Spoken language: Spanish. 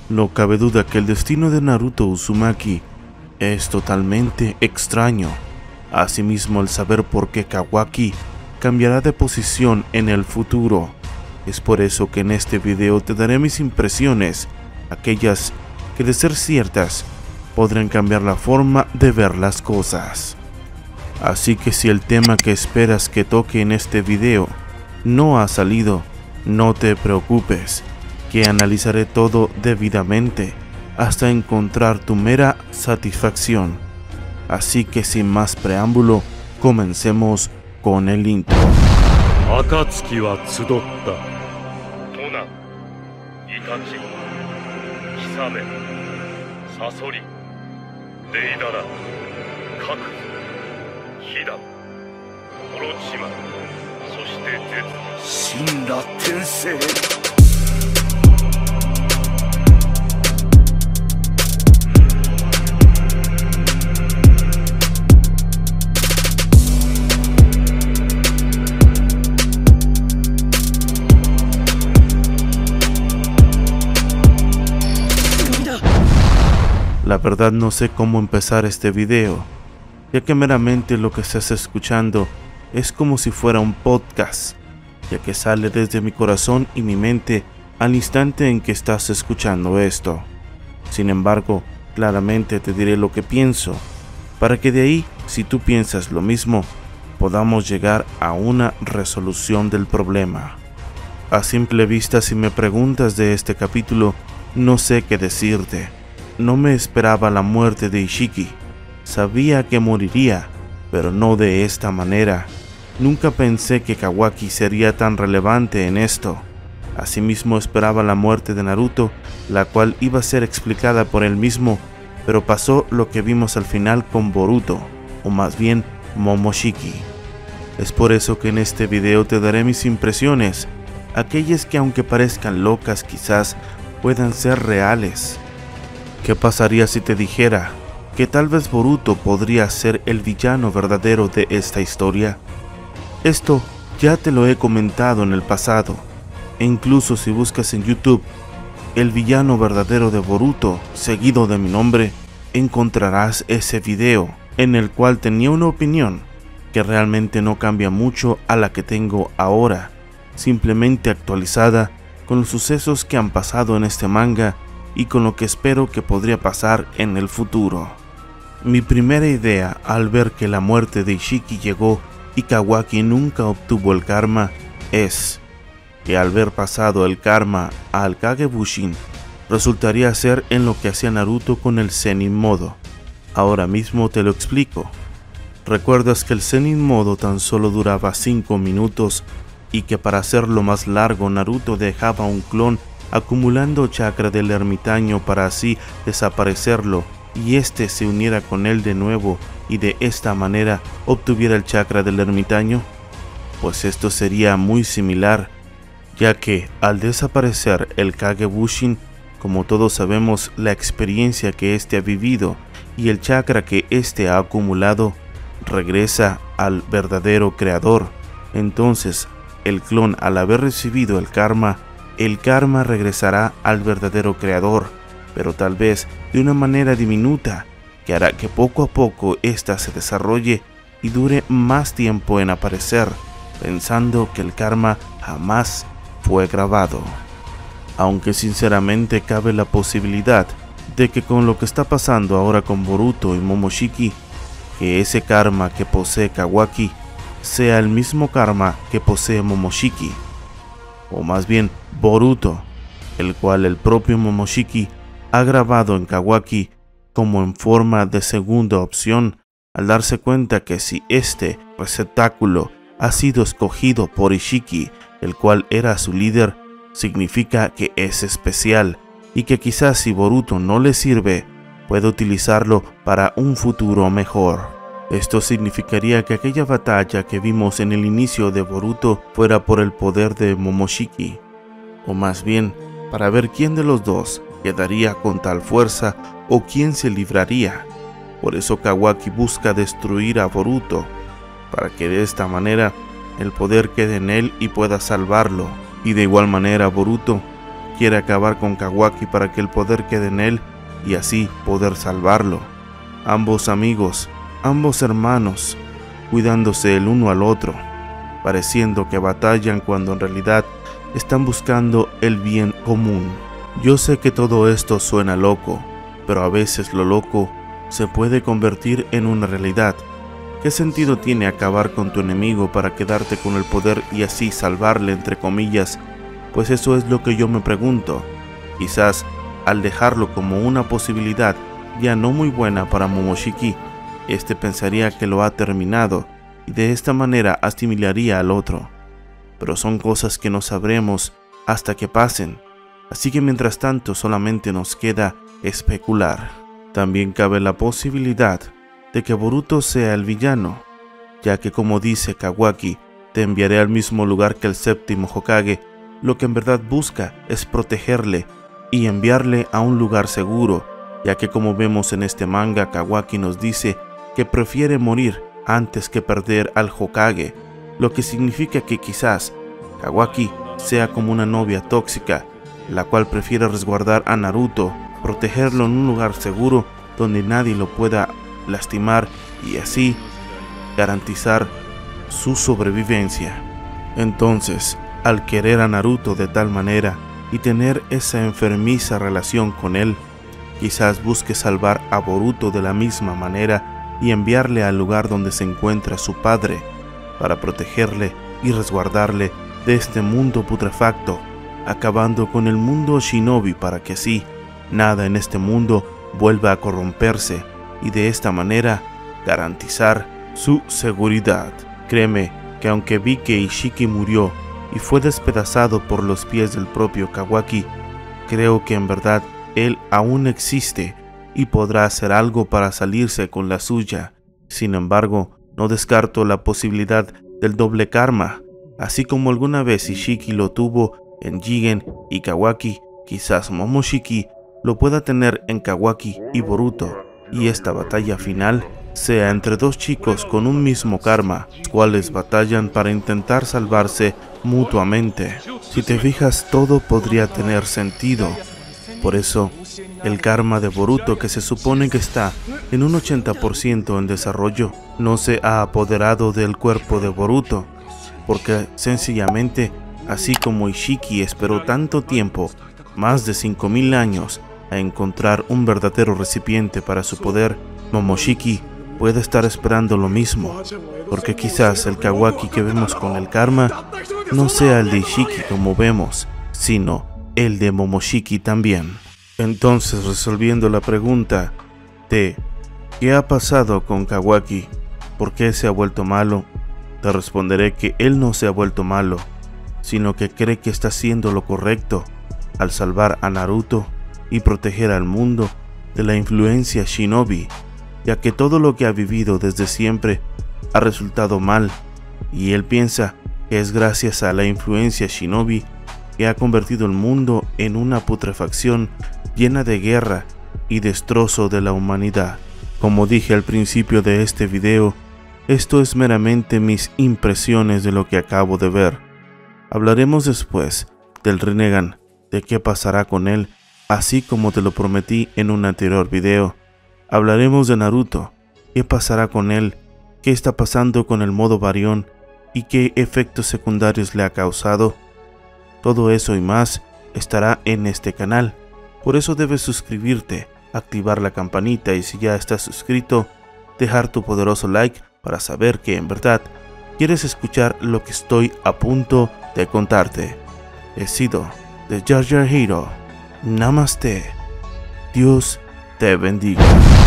No cabe duda que el destino de Naruto Uzumaki es totalmente extraño. Asimismo, el saber por qué Kawaki cambiará de posición en el futuro. Es por eso que en este video te daré mis impresiones, aquellas que de ser ciertas podrán cambiar la forma de ver las cosas. Así que si el tema que esperas que toque en este video no ha salido, no te preocupes, que analizaré todo debidamente hasta encontrar tu mera satisfacción. Así que sin más preámbulo, comencemos con el intro. Akatsuki wa tsudotta. Tona, Itachi, Kisame, Sasori, Deidara, Kakuzu, Hida, Orochima, そしてZetsu. Shinra Tensei. La verdad no sé cómo empezar este video, ya que meramente lo que estás escuchando es como si fuera un podcast, ya que sale desde mi corazón y mi mente al instante en que estás escuchando esto. Sin embargo, claramente te diré lo que pienso, para que de ahí, si tú piensas lo mismo, podamos llegar a una resolución del problema. A simple vista, si me preguntas de este capítulo, no sé qué decirte. No me esperaba la muerte de Ishiki. Sabía que moriría, pero no de esta manera. Nunca pensé que Kawaki sería tan relevante en esto. Asimismo esperaba la muerte de Naruto, la cual iba a ser explicada por él mismo, pero pasó lo que vimos al final con Boruto, o más bien Momoshiki. Es por eso que en este video te daré mis impresiones, aquellas que aunque parezcan locas quizás puedan ser reales. ¿Qué pasaría si te dijera que tal vez Boruto podría ser el villano verdadero de esta historia? Esto ya te lo he comentado en el pasado, e incluso si buscas en YouTube el villano verdadero de Boruto seguido de mi nombre, encontrarás ese video en el cual tenía una opinión que realmente no cambia mucho a la que tengo ahora, simplemente actualizada con los sucesos que han pasado en este manga y con lo que espero que podría pasar en el futuro. Mi primera idea al ver que la muerte de Ishiki llegó y Kawaki nunca obtuvo el karma es que al ver pasado el karma al Kagebushin resultaría ser en lo que hacía Naruto con el Zenin Modo. Ahora mismo te lo explico. ¿Recuerdas que el Zenin Modo tan solo duraba 5 minutos y que para hacerlo más largo Naruto dejaba un clon acumulando chakra del ermitaño para así desaparecerlo y este se uniera con él de nuevo y de esta manera obtuviera el chakra del ermitaño? Pues esto sería muy similar, ya que al desaparecer el Kagebushin, como todos sabemos la experiencia que éste ha vivido y el chakra que éste ha acumulado regresa al verdadero creador. Entonces el clon, al haber recibido el karma regresará al verdadero creador, pero tal vez de una manera diminuta, que hará que poco a poco ésta se desarrolle y dure más tiempo en aparecer, pensando que el karma jamás fue grabado. Aunque sinceramente cabe la posibilidad de que con lo que está pasando ahora con Boruto y Momoshiki, que ese karma que posee Kawaki sea el mismo karma que posee Momoshiki, o más bien Boruto, el cual el propio Momoshiki ha grabado en Kawaki como en forma de segunda opción, al darse cuenta que si este receptáculo ha sido escogido por Ishiki, el cual era su líder, significa que es especial y que quizás si Boruto no le sirve, puede utilizarlo para un futuro mejor. Esto significaría que aquella batalla que vimos en el inicio de Boruto fuera por el poder de Momoshiki, o más bien para ver quién de los dos quedaría con tal fuerza o quién se libraría. Por eso Kawaki busca destruir a Boruto, para que de esta manera el poder quede en él y pueda salvarlo. Y de igual manera Boruto quiere acabar con Kawaki para que el poder quede en él y así poder salvarlo. Ambos amigos, ambos hermanos, cuidándose el uno al otro, pareciendo que batallan cuando en realidad están buscando el bien común. Yo sé que todo esto suena loco, pero a veces lo loco se puede convertir en una realidad. ¿Qué sentido tiene acabar con tu enemigo para quedarte con el poder y así salvarle, entre comillas? Pues eso es lo que yo me pregunto. Quizás al dejarlo como una posibilidad ya no muy buena para Momoshiki, este pensaría que lo ha terminado y de esta manera asimilaría al otro. Pero son cosas que no sabremos hasta que pasen, así que mientras tanto solamente nos queda especular. También cabe la posibilidad de que Boruto sea el villano, ya que como dice Kawaki, te enviaré al mismo lugar que el séptimo Hokage, lo que en verdad busca es protegerle y enviarle a un lugar seguro, ya que como vemos en este manga, Kawaki nos dice que prefiere morir antes que perder al Hokage, lo que significa que quizás Kawaki sea como una novia tóxica, la cual prefiere resguardar a Naruto, protegerlo en un lugar seguro donde nadie lo pueda lastimar y así garantizar su sobrevivencia. Entonces, al querer a Naruto de tal manera y tener esa enfermiza relación con él, quizás busque salvar a Boruto de la misma manera y enviarle al lugar donde se encuentra su padre para protegerle y resguardarle de este mundo putrefacto, acabando con el mundo shinobi para que así nada en este mundo vuelva a corromperse y de esta manera garantizar su seguridad. Créeme que aunque vi que Ishiki murió y fue despedazado por los pies del propio Kawaki, creo que en verdad él aún existe y podrá hacer algo para salirse con la suya. Sin embargo, no descarto la posibilidad del doble karma, así como alguna vez Ishiki lo tuvo en Jigen y Kawaki, quizás Momoshiki lo pueda tener en Kawaki y Boruto, y esta batalla final sea entre dos chicos con un mismo karma, los cuales batallan para intentar salvarse mutuamente. Si te fijas, todo podría tener sentido. Por eso, el karma de Boruto, que se supone que está en un 80% en desarrollo, no se ha apoderado del cuerpo de Boruto, porque sencillamente, así como Ishiki esperó tanto tiempo, más de 5000 años, a encontrar un verdadero recipiente para su poder, Momoshiki puede estar esperando lo mismo, porque quizás el Kawaki que vemos con el karma no sea el de Ishiki como vemos, sino el de Momoshiki también. Entonces, resolviendo la pregunta de ¿qué ha pasado con Kawaki? ¿Por qué se ha vuelto malo? Te responderé que él no se ha vuelto malo, sino que cree que está haciendo lo correcto al salvar a Naruto y proteger al mundo de la influencia shinobi, ya que todo lo que ha vivido desde siempre ha resultado mal, y él piensa que es gracias a la influencia shinobi que ha convertido el mundo en una putrefacción llena de guerra y destrozo de la humanidad. Como dije al principio de este video, esto es meramente mis impresiones de lo que acabo de ver. Hablaremos después del Rinnegan, de qué pasará con él, así como te lo prometí en un anterior video. Hablaremos de Naruto, qué pasará con él, qué está pasando con el modo Baryon y qué efectos secundarios le ha causado. Todo eso y más estará en este canal, por eso debes suscribirte, activar la campanita y si ya estás suscrito, dejar tu poderoso like para saber que en verdad quieres escuchar lo que estoy a punto de contarte. He sido The Jar Jar Hero. Namaste. Dios te bendiga.